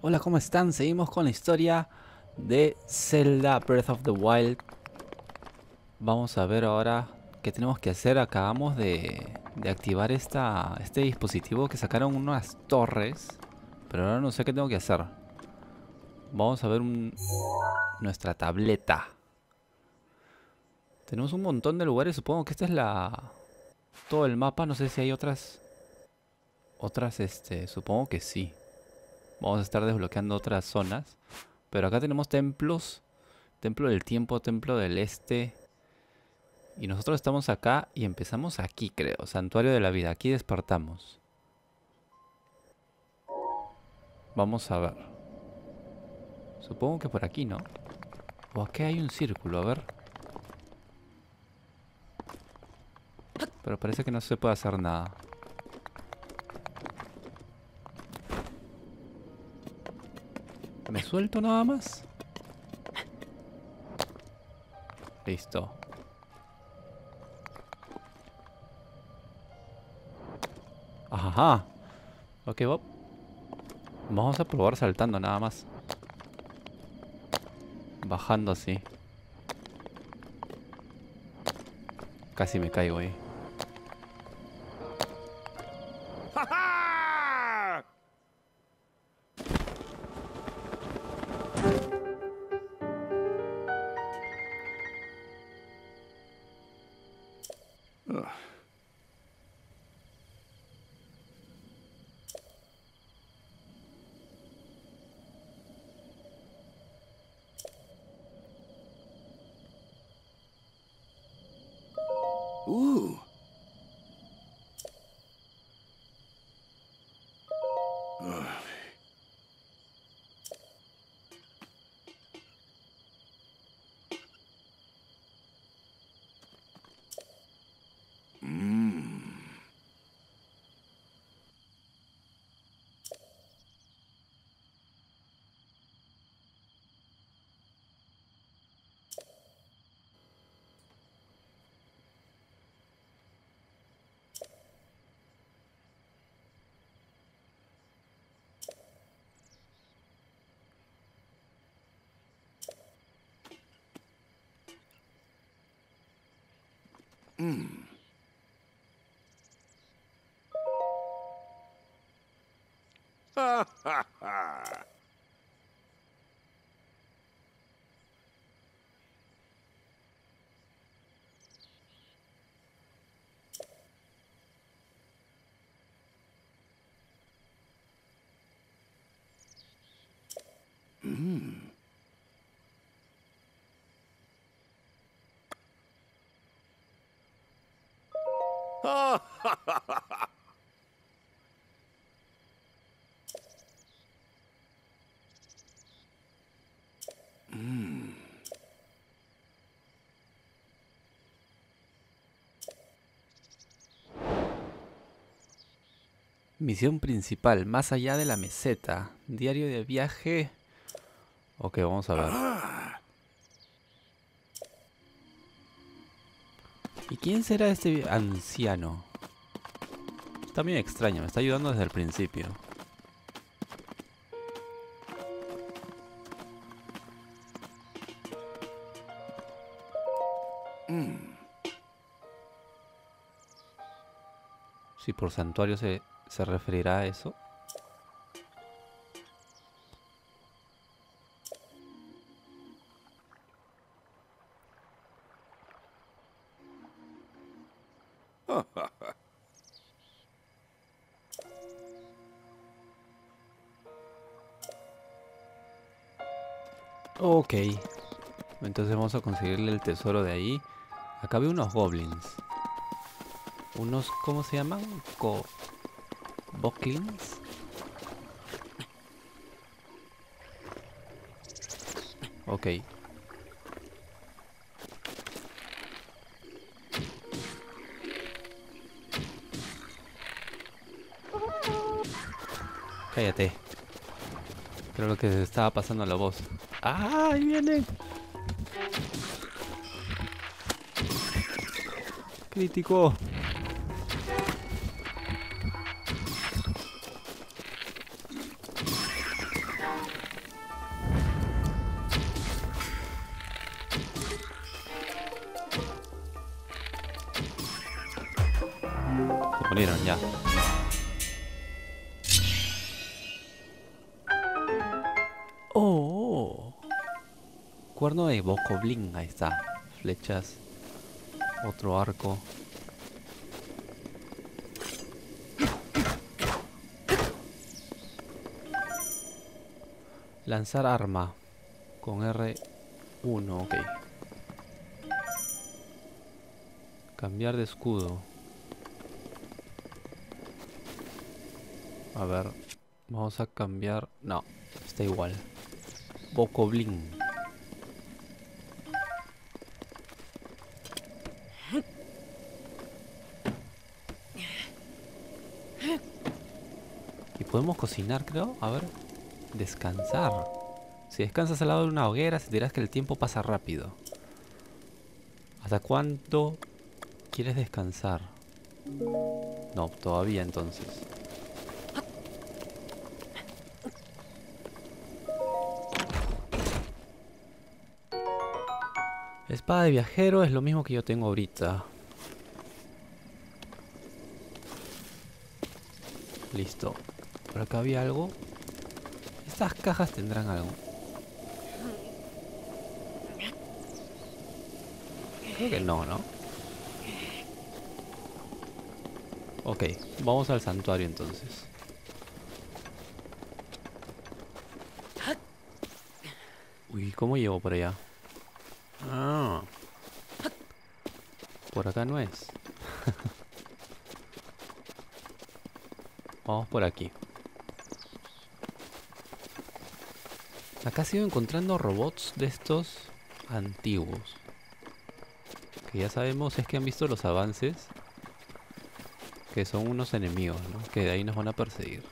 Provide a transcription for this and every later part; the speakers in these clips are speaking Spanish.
Hola, ¿cómo están? Seguimos con la historia de Zelda Breath of the Wild. Vamos a ver ahora qué tenemos que hacer. Acabamos de activar este dispositivo que sacaron unas torres, pero ahora no sé qué tengo que hacer. Vamos a ver nuestra tableta. Tenemos un montón de lugares, supongo que esta es todo el mapa. No sé si hay otras, supongo que sí. Vamos a estar desbloqueando otras zonas. Pero acá tenemos templos. Templo del tiempo, templo del este. Y nosotros estamos acá y empezamos aquí, creo. Santuario de la vida. Aquí despertamos. Vamos a ver. Supongo que por aquí, ¿no? O aquí hay un círculo, a ver. Pero parece que no se puede hacer nada. ¿Me suelto nada más? Listo. Ajá. Ok, Bob. Vamos a probar saltando nada más. Bajando así. Casi me caigo ahí. Ooh. Ha ha ha! Ha ha ha ha! Misión principal. Más allá de la meseta. Diario de viaje. Ok, vamos a ver. ¿Y quién será este anciano? Está bien extraño. Me está ayudando desde el principio. Si por santuario se referirá a eso. Ok. Entonces vamos a conseguirle el tesoro de ahí. Acá veo unos goblins. Unos, ¿cómo se llaman? Boklins. Ok. Cállate. Creo que se estaba pasando la voz. ¡Ah! ¡Ahí vienen! Crítico. Se murieron ya. Oh. Cuerno de Bokoblin, ahí está. Flechas. Otro arco. Lanzar arma. Con R1, ok. Cambiar de escudo. A ver. Vamos a cambiar. No, está igual. Bokoblin. Y podemos cocinar, creo. A ver. Descansar. Si descansas al lado de una hoguera, sentirás que el tiempo pasa rápido. ¿Hasta cuánto quieres descansar? No, todavía entonces. Espada de viajero es lo mismo que yo tengo ahorita. Listo. Por acá había algo. Estas cajas tendrán algo. Creo que no, ¿no? Ok, vamos al santuario entonces. Uy, ¿cómo llego por allá? Ah. Por acá no es. Vamos por aquí. Acá sigo encontrando robots de estos antiguos. Que ya sabemos es que han visto los avances. Que son unos enemigos, ¿no? Que de ahí nos van a perseguir.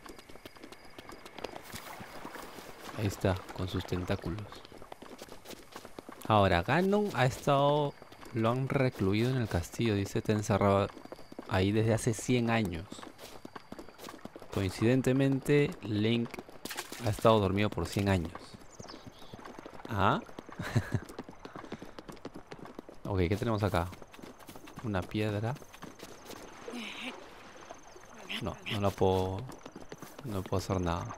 Ahí está, con sus tentáculos. Ahora, Ganon ha estado... Lo han recluido en el castillo. Dice, te encerrado ahí desde hace 100 años. Coincidentemente, Link ha estado dormido por 100 años. ¿Ah? Ok, ¿qué tenemos acá? Una piedra. No, no la puedo... No puedo hacer nada.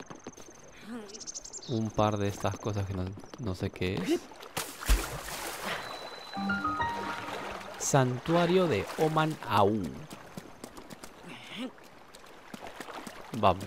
Un par de estas cosas que no sé qué es. Santuario de Oman Au. Vamos.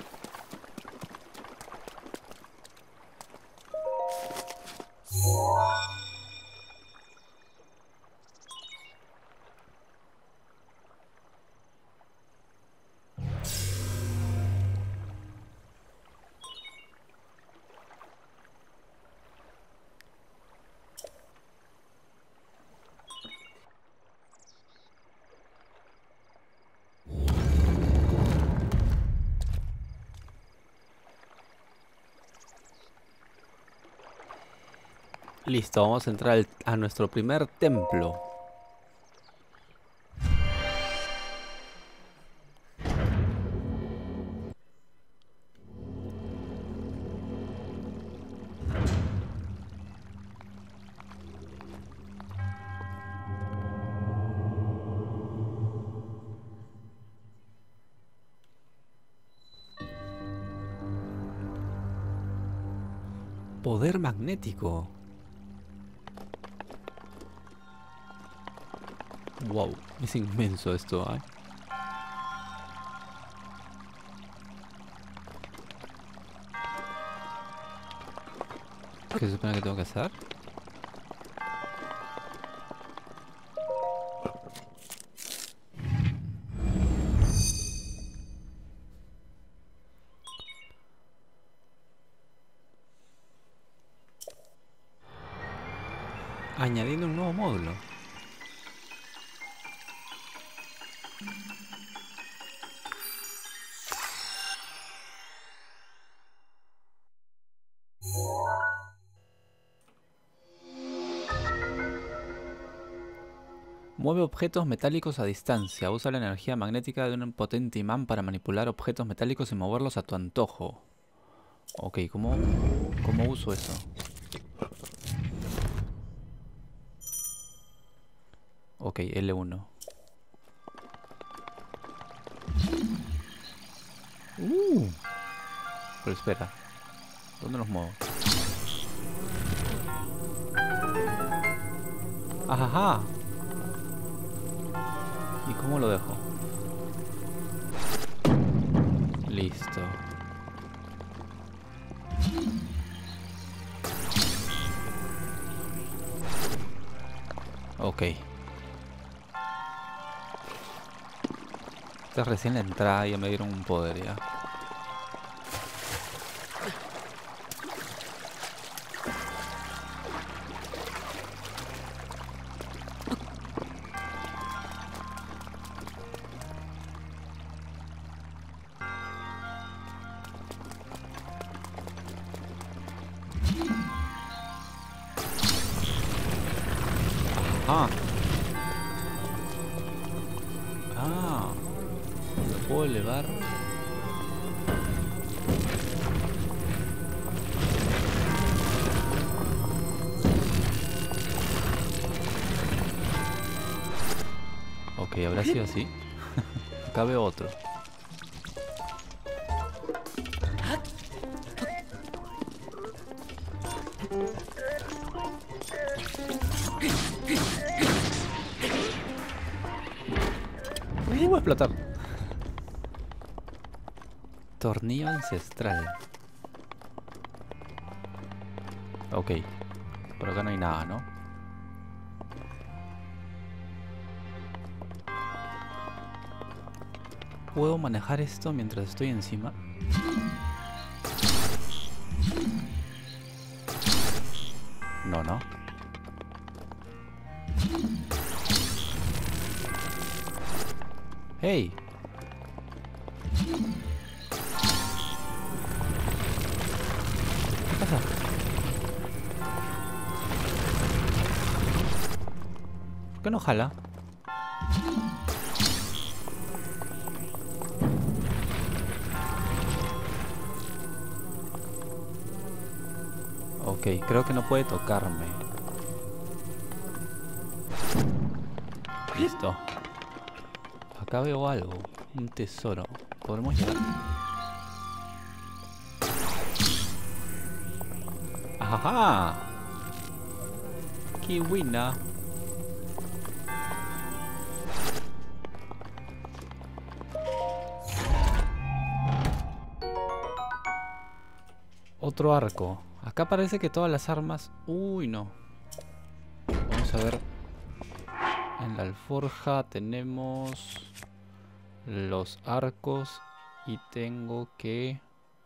Listo, vamos a entrar a nuestro primer templo. Poder magnético. Wow, es inmenso esto, ¿eh? ¿Qué se supone que tengo que hacer? Añadiendo un nuevo módulo. Mueve objetos metálicos a distancia. Usa la energía magnética de un potente imán para manipular objetos metálicos y moverlos a tu antojo. Ok, ¿cómo uso eso? Ok, L1. Pero espera. ¿Dónde los muevo? ¡Ajá! ¿Y cómo lo dejo? Listo. Ok. Esta es recién la entrada y ya me dieron un poder ya. Ah. Ah. Lo puedo elevar. Ok, habrá sido así. Acá veo otro. Va a explotar. Tornillo ancestral. Ok. Por acá no hay nada, ¿no? ¿Puedo manejar esto mientras estoy encima? No, no. ¡Hey! ¿Qué pasa? ¿Por qué no jala? Ok, creo que no puede tocarme. Listo. Acá veo algo. Un tesoro. ¿Podremos llegar? ¡Ajá! ¡Qué buena! Otro arco. Acá parece que todas las armas... Uy, no. Vamos a ver. En la alforja tenemos los arcos y tengo que...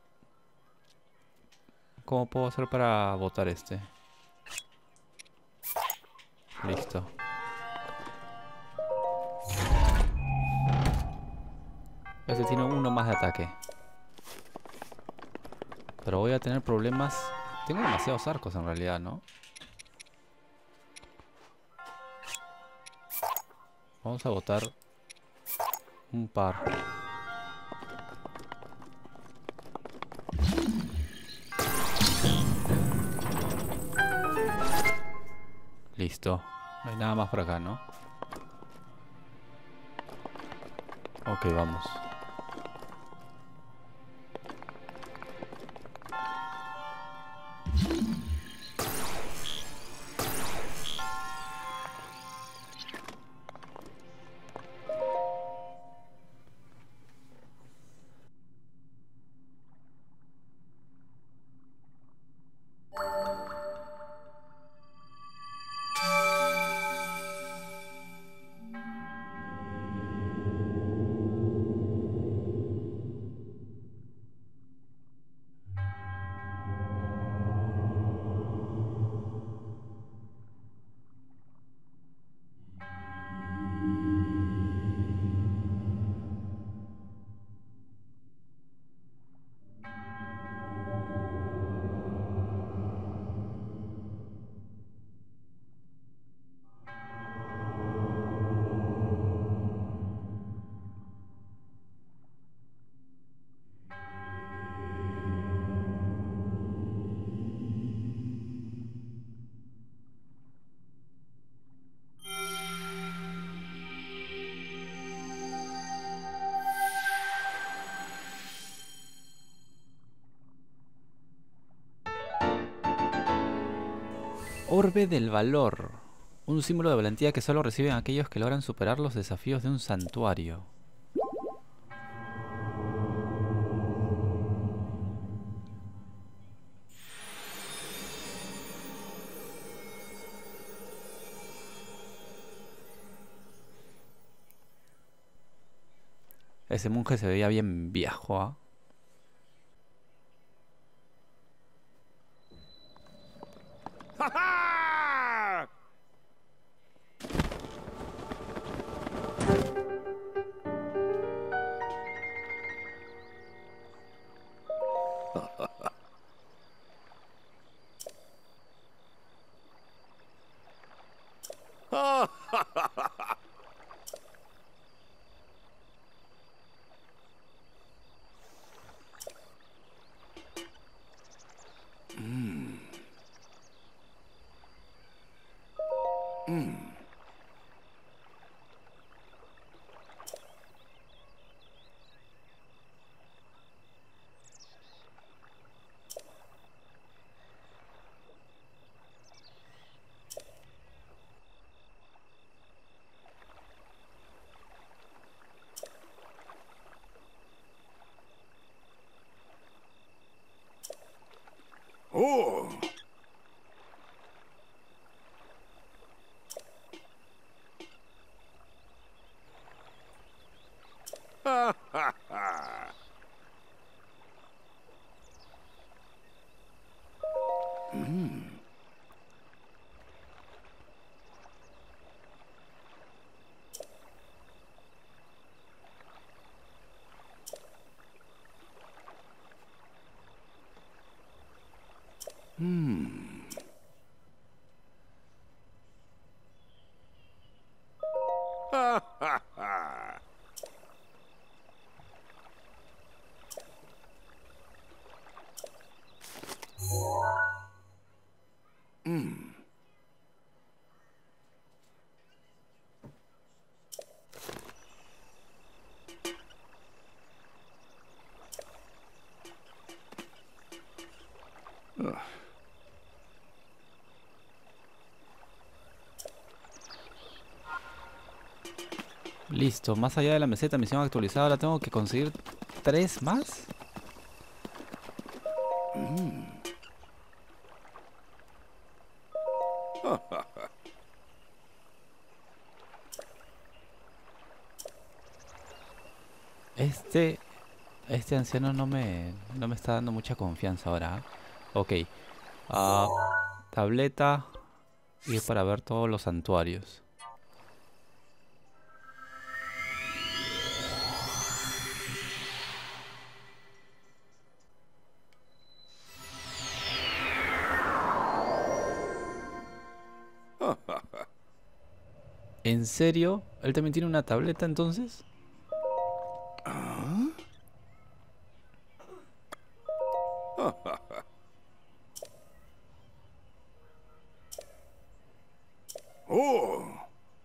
¿Cómo puedo hacer para botar este? Listo. Este tiene uno más de ataque. Pero voy a tener problemas. Tengo demasiados arcos en realidad, ¿no? Vamos a botar un par. Listo. No hay nada más por acá, ¿no? Ok, vamos. Orbe del valor. Un símbolo de valentía que solo reciben aquellos que logran superar los desafíos de un santuario. Ese monje se veía bien viejo, ¿ah? Ha ha! Ha ha ha ha! Oh! Ha ha ha! Ha ha ha! Listo, más allá de la meseta, misión actualizada. Ahora tengo que conseguir 3 más. Este anciano no me está dando mucha confianza ahora, ¿ah? Ok. Ah, tableta. Y es para ver todos los santuarios. ¿En serio? ¿Él también tiene una tableta entonces? Oh!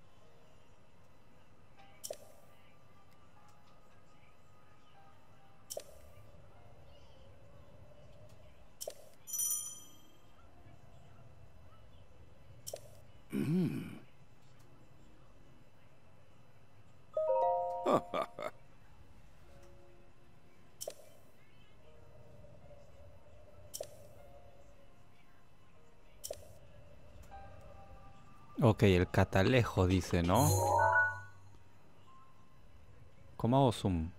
Ok, el catalejo dice, ¿no? ¿Cómo hago zoom?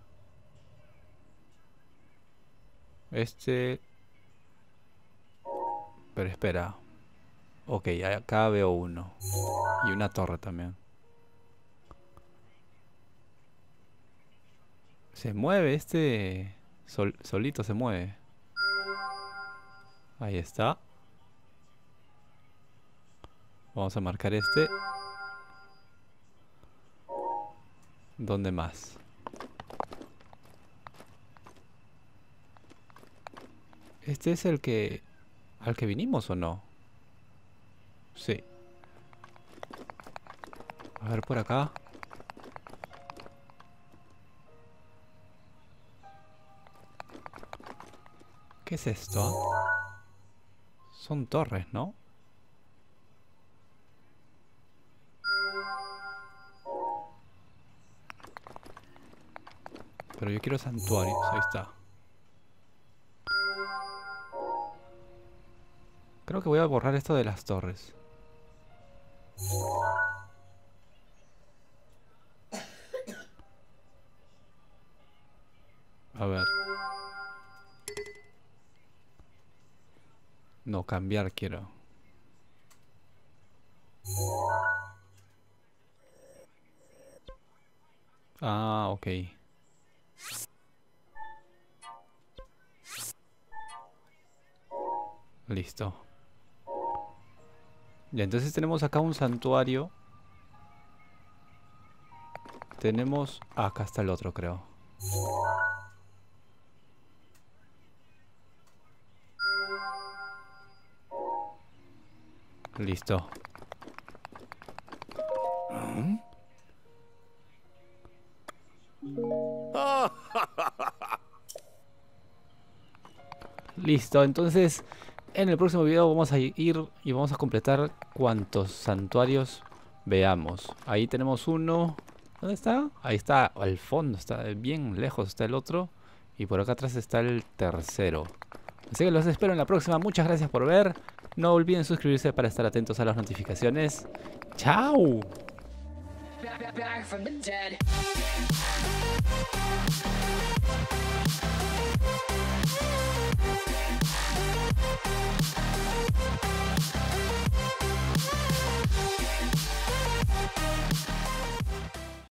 Este... Pero espera. Ok, acá veo uno. Y una torre también. Se mueve este... solito se mueve. Ahí está. Vamos a marcar este. ¿Dónde más? ¿Este es el que... al que vinimos o no? Sí. A ver por acá. ¿Qué es esto? Son torres, ¿no? Pero yo quiero santuarios, ahí está. Creo que voy a borrar esto de las torres. A ver. No, cambiar quiero. Ah, ok. Listo. Ya, entonces tenemos acá un santuario. Tenemos... acá está el otro, creo. Listo. Listo, entonces en el próximo video vamos a ir y vamos a completar cuantos santuarios veamos. Ahí tenemos uno. ¿Dónde está? Ahí está, al fondo, está bien lejos está el otro. Y por acá atrás está el tercero. Así que los espero en la próxima. Muchas gracias por ver. No olviden suscribirse para estar atentos a las notificaciones. ¡Chao! Back from the dead.